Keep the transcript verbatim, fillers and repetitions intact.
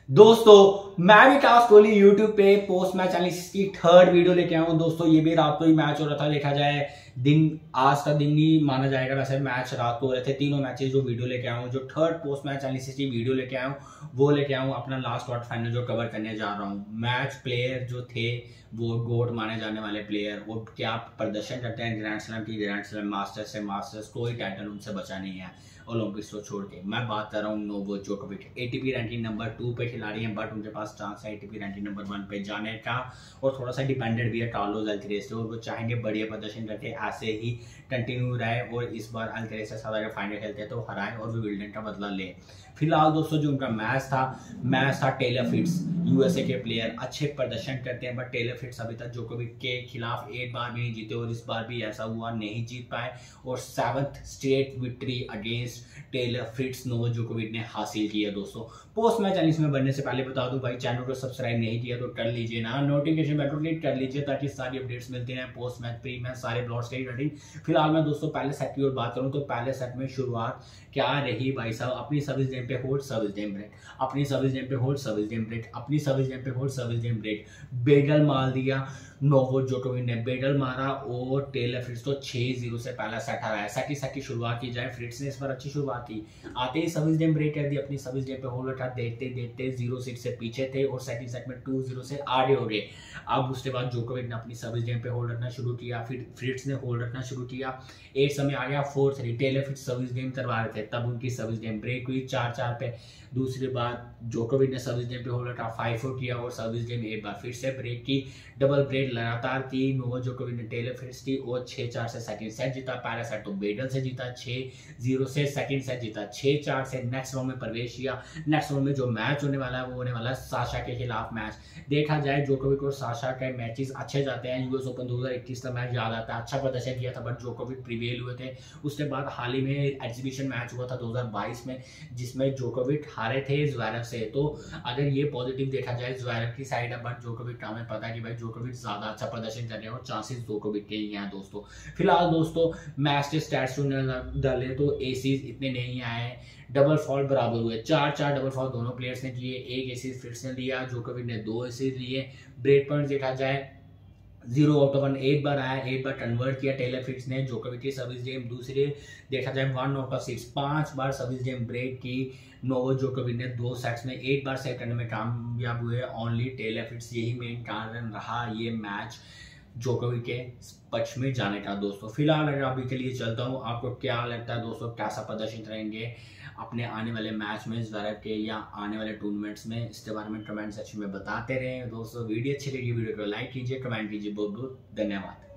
दोस्तों मैं विकास कोहली यूट्यूब पे पोस्ट मैच एनालिसिस की थर्ड वीडियो लेके आया हूँ। दोस्तों ये भी रात को ही मैच हो रहा था, देखा जाए दिन आज का दिन ही माना जाएगा, वैसे मैच रात को हो रहे थे। तीनों मैचेस जो वीडियो लेके आया हूँ, जो थर्ड पोस्ट मैच एनालिसिस की वीडियो लेके आया हूँ वो लेके आया हूँ अपना लास्ट क्वार्टर फाइनल जो कवर करने जा रहा हूँ। मैच प्लेयर जो थे वो गोट माने जाने वाले प्लेयर, वो क्या प्रदर्शन करते हैं ग्रैंड स्लैम की ग्रैंड स्लैम, मास्टर्स से मास्टर्स, कोई टाइटल उनसे बचा नहीं है ओलंपिक्स को छोड़ के। मैं बात कर रहा हूँ नोवाक जोकोविच। एटीपी रैंकिंग नंबर टू पे खिलाड़ी हैं, बट उनके पास चांस है एटीपी रैंकिंग नंबर वन पे जाने का, और थोड़ा सा डिपेंडेंट भी है कार्लोस अल्काराज से, और वो चाहेंगे बढ़िया प्रदर्शन करके ऐसे ही कंटिन्यू रहे और इस बार अल्काराज से साथ अगर फाइनल खेलते हैं तो हराएं और विंबलडन का बदला ले। फिलहाल दोस्तों जो उनका मैच था मैच था टेलर फ्रिट्ज, यूएसए के प्लेयर अच्छे प्रदर्शन करते हैं, बट टेलर फ्रिट्ज अभी तक जोकोविच के खिलाफ एक बार भी नहीं जीते और इस बार भी ऐसा हुआ, नहीं जीत पाए और seventh straight victory against Taylor Fritz Novak जोकोविच ने हासिल की है। दोस्तों पोस्ट मैच एनालिसिस में बढ़ने से पहले बता दूं भाई, चैनल को सब्सक्राइब नहीं किया तो कर लीजिए ना, नोटिफिकेशन बेल को क्लिक कर लीजिए ताकि सारी अपडेट्स मिलते हैं पोस्ट मैच प्री मैच सारे ब्लॉग्स की रेटिंग। फिलहाल मैं दोस्तों पहले सेट की ओर बात करूं तो पहले सेट में शुरुआत क्या रही भाई साहब, अपनी सर्विस गेम पे होल्ड सर्विस गेम ब्रेक, अपनी सर्विस गेम पे होल्ड सर्विस गेम ब्रेक, अपनी सर्विस गेम पे होल्ड सर्विस गेम ब्रेक, बेडल मार दिया नोवाक जोकोविच ने, बेडल मारा और टेलर फ्रिट्ज तो छह जीरो से पहला सेट हराया। सेट की सेट की शुरुआत की जाए, फ्रिट्ज ने इस बार अच्छी शुरुआत की, आते ही सर्विस गेम ब्रेक कर दी, अपनी सर्विस गेम पे होल्ड रखा, देखते देखते जीरो सिक्स से पीछे थे और सेकंड सेट में टू जीरो से आगे हो गए। अब उसके बाद जोकोविच ने अपनी सर्विस गेम पे होल्ड रखना शुरू किया, फिर फ्रिट्ज ने होल्ड रखना शुरू किया, एक समय आ गया four three, Taylor Fritz service game करवा रहे थे, तब उनकी सर्विस गेम ब्रेक हुई चार चार पे। दूसरी बार जोकोविच ने सर्विस गेम पे होल्ड रखा, फाइव फोर किया और सर्विस गेम एक बार फिर से ब्रेक की, डबल ब्रेक लगातार की नोवाक जोकोविच ने टेलर फ्रिट्ज की और छह चार से सेकंड सेट जीता। पहला सेट तो बेडल से जीता छह जीरो से, सेकंड सेट जीता छह चार से, नेक्स्ट राउंड में प्रवेश किया। नेक्स्ट राउंड में जो मैच होने वाला है वो होने वाला है साशा के खिलाफ मैच। देखा जाए जोकोविच और साशा के मैचेस अच्छे जाते हैं, यूएस ओपन दो हज़ार इक्कीस का मैच याद आता है, अच्छा प्रदर्शन किया था बट जोकोविच प्रिवेल हुए थे। उसके बाद हाल ही में एग्जीबिशन मैच हुआ था दो हज़ार बाईस में जिसमें जोकोविच हारे थे ज़्वेरेव से, तो अगर ये पॉजिटिव देखा जाए ज़्वेरेव की साइड है, बट जोकोविच का हमें पता है कि भाई जोकोविच ज्यादा अच्छा प्रदर्शन कर रहे हैं और चांसेस जोकोविच के ही हैं। दोस्तों फिलहाल दोस्तों मैच के स्टैट्स डाले तो एसीज इतने नहीं आए, डबल फॉल्ट बराबर हुए, चार चार डबल फॉल्ट दोनों प्लेयर्स ने किए, एक एसीज फ्रिट्ज ने लिया, जोकोविच ने दो एसीज लिए। ब्रेक पॉइंट देखा जाए जीरो आउट ऑफ वन एक बार आया, एक बार कन्वर्ट किया टेलर फ्रिट्ज ने, जोकोविच की सर्विस गेम दूसरे देखा जाए वन आउट ऑफ सिक्स, पांच बार सर्विस गेम ब्रेक की नोवाक जोकोविच ने, दो सेट्स में एक बार सेट करने में कामयाब हुए ओनली टेलर फ्रिट्ज। यही मेन कारण रहा ये मैच जोकोविच के पक्ष में जाने का। दोस्तों फिलहाल अगर अभी के लिए चलता हूँ, आपको क्या लगता है दोस्तों कैसा प्रदर्शन रहेंगे अपने आने वाले मैच में ज़्वेरेव के या आने वाले टूर्नामेंट्स में, इसके बारे में कमेंट सेक्शन में बताते रहें। दोस्तों वीडियो अच्छी लगी वीडियो को लाइक कीजिए, कमेंट कीजिए, बहुत बहुत धन्यवाद।